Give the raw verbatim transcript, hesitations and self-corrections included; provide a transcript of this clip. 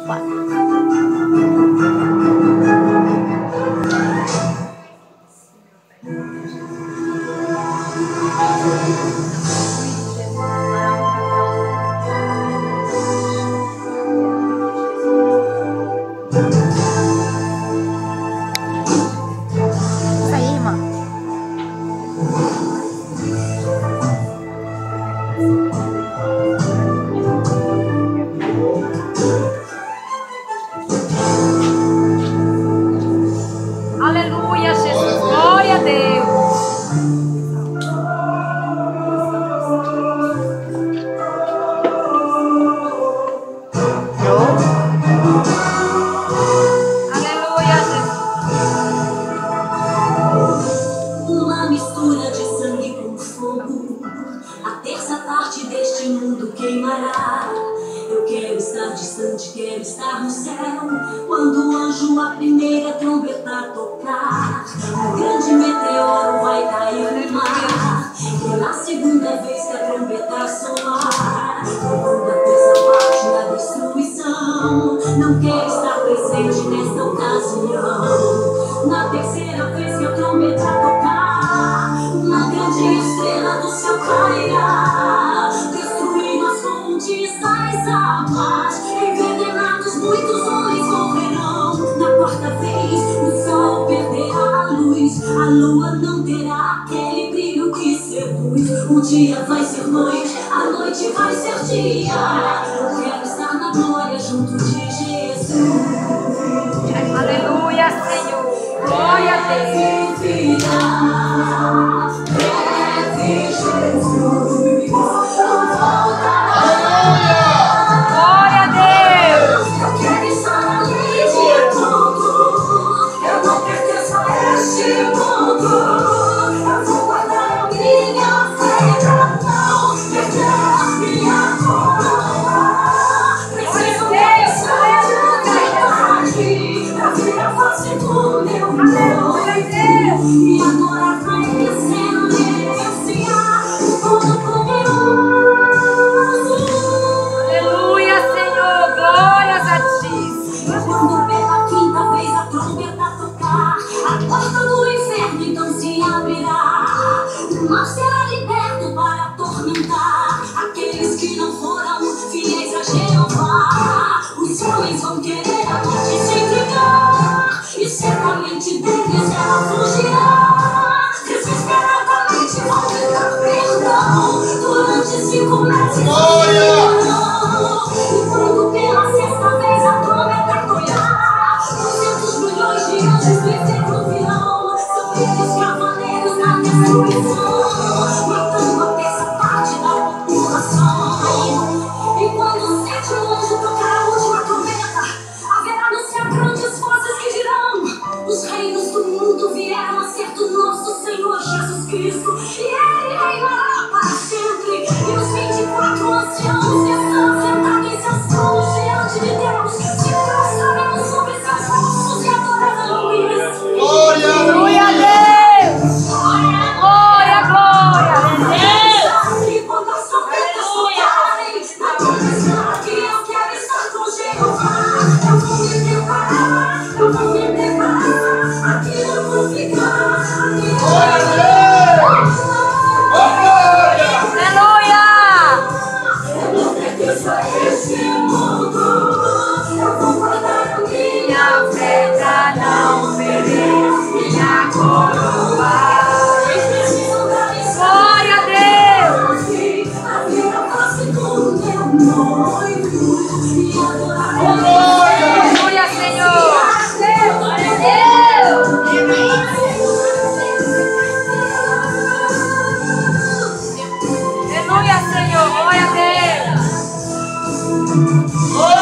quatro. Isso aí, irmã. Aleluia, Jesus. Glória a Deus. Aleluia, Jesus. Uma mistura de sangue com fogo. A terça parte deste mundo queimará. Eu quero estar distante, quero estar no céu. Quando o anjo a primeira trombeta tocar, um grande meteoro vai cair no mar. Pela segunda vez que a trombeta soar, quando a terça parte da destruição, não quero estar presente nesta ocasião. Na terceira vez que a trombeta tocar, uma grande estrela do céu cairá, destruindo as fontes das águas, envenenados muitos homens morrerão. Na quarta vez o sol perderá a luz, a lua não terá aquele brilho que seduz. O dia vai ser noite, a noite vai ser dia. Eu quero estar na glória junto de Jesus. Aleluia, Senhor. Glória a Deus. Breve Jesus. Glória a Deus. Eu quero estar ali de tudo. Eu não pertenço a este mundo. Eu vou guardar a minha fé pra não perder a minha coroa. Preciso pensar de verdade pra ver a face do meu amor. E adorar pra ele sendo reverenciar o Todo-Poderoso. Aleluia, Senhor. Glórias a ti. Quando pela quinta vez a trombeta tocar, a porta do inferno então se abrirá. O mal será liberto para atormentar aqueles que não foram fiéis a Jeová. Os homens vão querer a morte se vingar, e certamente deles ela fugirá. Desesperadamente vão gritar perdão durante cinco meses. E quando pela sexta vez a trombeta tocar, duzentos milhões de anjos do inferno virão. São eles cavaleiros da destruição, matando a terça parte da população. E quando o sétimo anjo tocar a última trombeta, haverá no céu grandes vozes que dirão: os reinos do mundo vieram a ser do nosso Senhor Jesus Cristo, e Ele reinará para sempre. E os vinte e quatro anciãos que estão sentados em seus tronos diante de Deus se prostrarão sobre seus rostos e adorarão isso. Glória a Deus. Glória, glória a Deus. E quando as trombetas tocarem, naquele lugar que eu quero estar com Jeová, eu vou me preparar, eu vou me preparar, aqui eu vou ficar, aqui eu vou ficar. Aleluia. Eu não pertenço a este mundo, eu vou guardar a minha fé pra não perder minha coroa. Glória a Deus. A ver a face do meu noivo e adorar a Aleluia, Senhor. Glória a Deus. Aleluia, Senhor. Glória a Deus.